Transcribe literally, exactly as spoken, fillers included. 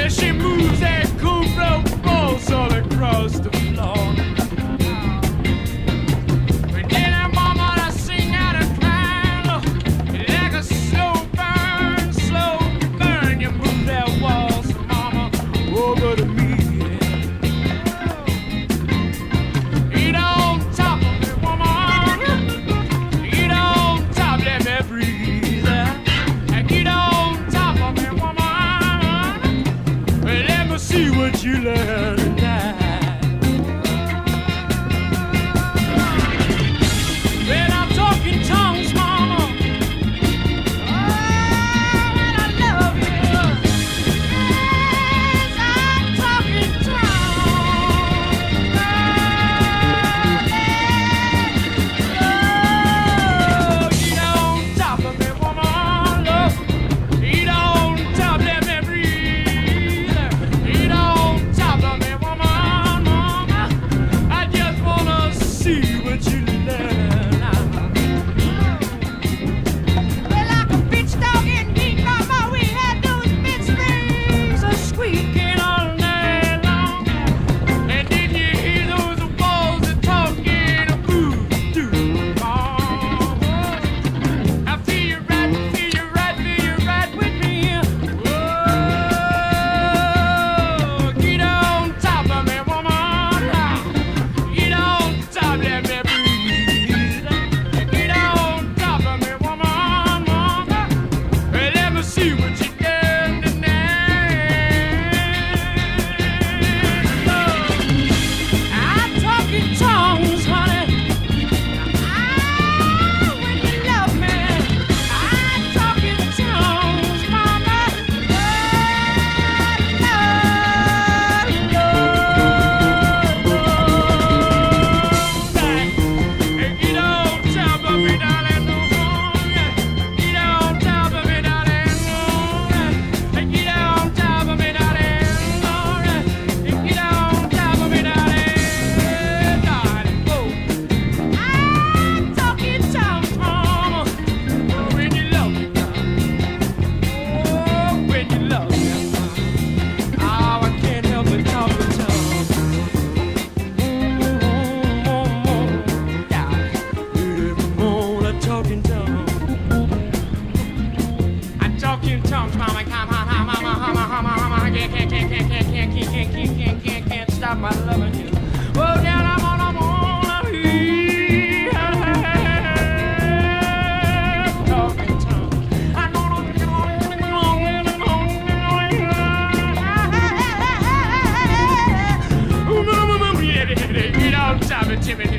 She moves that cool blow balls all across the floor. And then her mama I sing out a cry like a slow burn, slow burn. You move that waltz, mama, over to me. Eat on top of me, woman. Eat on top, let me breathe. Eat on top of me, woman. Let me see what you learn tonight. When I'm talking tongues, mama. Oh, when I love you. Yes, I'm talking tongues. Oh, eat on top of me, woman. Love. Eat on top, let me breathe. Eat on top of me, woman, mama. I just wanna see what you learn. Well, like a bitch dog in heat, mama, we had those bitch springs a squeaking all night long. And did you hear those walls a talking a voodoo, mama? I feel you right, feel you right, feel you right with me. Whoa, get on top of me, woman. Get on top, let me breathe. Get on top of me, woman, mama. Well, let me see what you done tonight. I'm talking tongues, honey. Ah, when you love me. I'm talking tongues, mama. Get on top of me, darling. Get on top of me, darling. Get on top of me, darling. Get on top of me, darling. Darling, oh. I'm talking tongues, mama. When you love me, oh, when you love me, oh, I can't help but talk in tongues. Yeah, I'm talking tongues. I'm talking tongues, mama. Come on, mama, mama, mama, mama. Can't, can't, can't, can't, can't, can't, can't, can't, can't, can't, can't, can't stop my loving you. Oh, down, I'm on, I'm on, I'm here. Talking tongues. I know, get on top of Timothy.